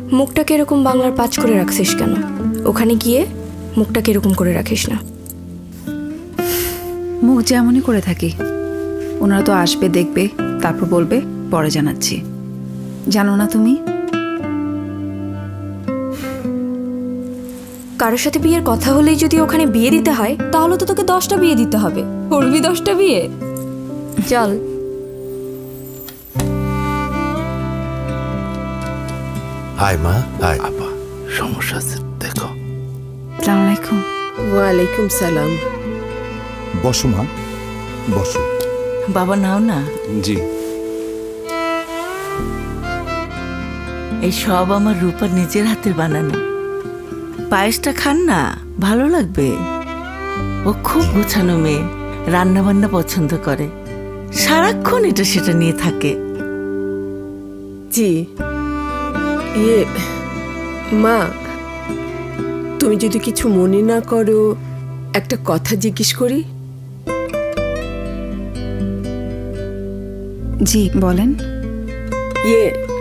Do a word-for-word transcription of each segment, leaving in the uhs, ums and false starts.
মুখটাকে এরকম বাংলার পাঁচ করে রাখছিস কেন? ওখানে গিয়ে মুখটাকে এরকম করে রাখিস না। মুখ যেমনই করে থাকি, ওনারা তো আসবে, দেখবে, তারপর বলবে পরে জানাচ্ছি। জানো না তুমি? কারোর সাথে বিয়ের কথা হলেই যদি ওখানে বিয়ে দিতে হয়, তাহলে তো তোকে দশটা বিয়ে দিতে হবে। করবি দশটা বিয়ে? চল। আয় মা, আয়। আপা সমস্যা আছে দেখো। আসসালামু আলাইকুম। ওয়ালাইকুম সালাম। বসো মা, বসো। বাবা নাও না। জি। এই সব আমার রূপা নিজের হাতের বানানো। পায়েসটা খান না, ভালো লাগবে। ও খুব গোছানো মেয়ে, রান্না বান্না পছন্দ করে, সারাক্ষণ এটা সেটা নিয়ে থাকে। জি। ইয়ে মা, তুমি যদি কিছু মনে না করো, একটা কথা জিজ্ঞেস করি? জি বলেন। ইয়ে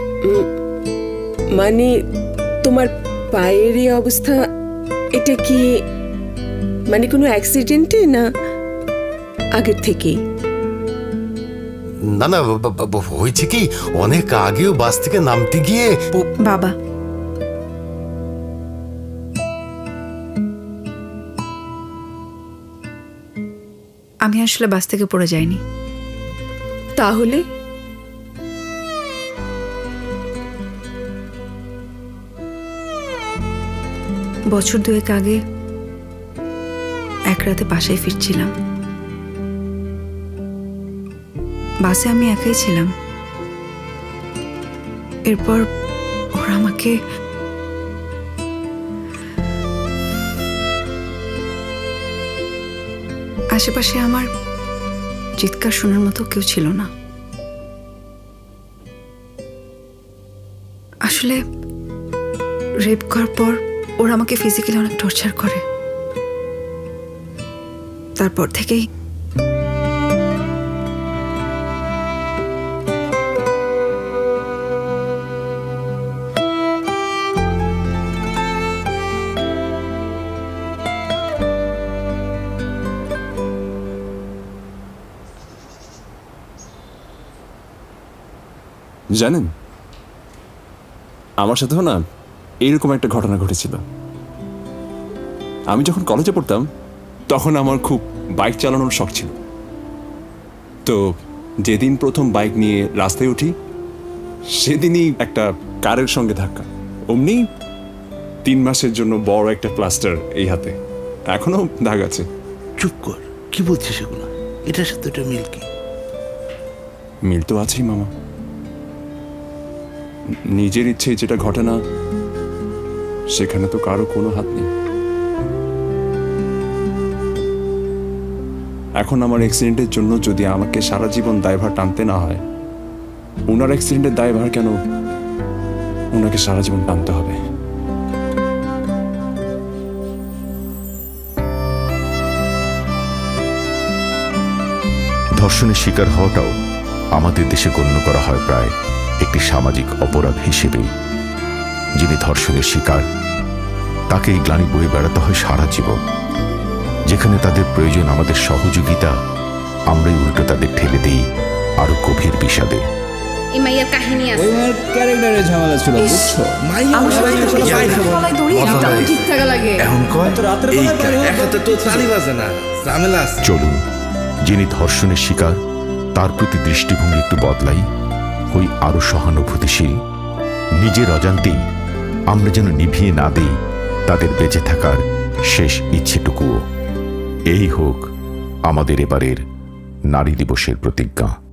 মানে তোমার পায়ের এই অবস্থা, এটা কি মানে কোনো অ্যাক্সিডেন্টে না আগের থেকেই? না না, হয়েছে কি, অনেক আগেও বাস থেকে নামতে গিয়ে। বাবা, আমি আসলে বাস থেকে পড়ে যাইনি। তাহলে বছর দুয়েক আগে এক রাতে বাসায় ফিরছিলাম। বাসে আমি একাই ছিলাম। এরপর ওরা আমাকে আশেপাশে আমার চিৎকার শোনার মতো কেউ ছিল না। আসলে রেপ করার পর ওরা আমাকে ফিজিক্যালি অনেক টর্চার করে। তারপর থেকেই জানেন, আমার সাথেও না এইরকম একটা ঘটনা ঘটেছিল। আমি যখন কলেজে পড়তাম তখন আমার খুব বাইক চালানোর শখ ছিল। তো যেদিন প্রথম বাইক নিয়ে রাস্তায় উঠি, সেদিনই একটা কারের সঙ্গে ধাক্কা। অমনি তিন মাসের জন্য বড় একটা প্লাস্টার এই হাতে, এখনো দাগ আছে। চুপ কর, কি বলছিস সেগুলো? এটার সাথে এটা মিল কি? মিল তো আছেই মামা। নিজের ইচ্ছে যেটা ঘটে না, সেখানে তো কারো কোনো হাত নেই। এখন আমার অ্যাক্সিডেন্টের জন্য যদি আমাকে সারা জীবন দায়ভার টানতে না হয়, ওনার অ্যাক্সিডেন্টের দায়ভার কেন ওনাকে সারা জীবন টানতে হবে? ধর্ষণের শিকার হওয়াটাও আমাদের দেশে গণ্য করা হয় প্রায় একটি সামাজিক অপরাধ হিসেবে। যিনি ধর্ষণের শিকার, তাকে এই গ্লানি বয়ে বেড়াতে হয় সারা জীবন। যেখানে তাদের প্রয়োজন আমাদের সহযোগিতা, আমরাই উল্টো তাদের ঠেলে দিই আরো গভীর বিষাদে। এই মাইয়ার কাহিনী আছে, ওই মার ক্যারেক্টারে ঝামেলা ছিল, বুঝছো? আমার সাথে গলায় দড়ি দাও, ঠিক থাকা লাগে। এখন কয় এই একসাথে তো তালি বাজে না, ঝামেলা আছে। চলুন, যিনি ধর্ষণের শিকার, তার প্রতি দৃষ্টিভঙ্গি একটু বদলাই, হই আরো সহানুভূতিশীল। নিজের অজান্তেই আমরা যেন নিভিয়ে না দেই তাদের বেঁচে থাকার শেষ ইচ্ছেটুকুও। এই হোক আমাদের এবারের নারী দিবসের প্রতিজ্ঞা।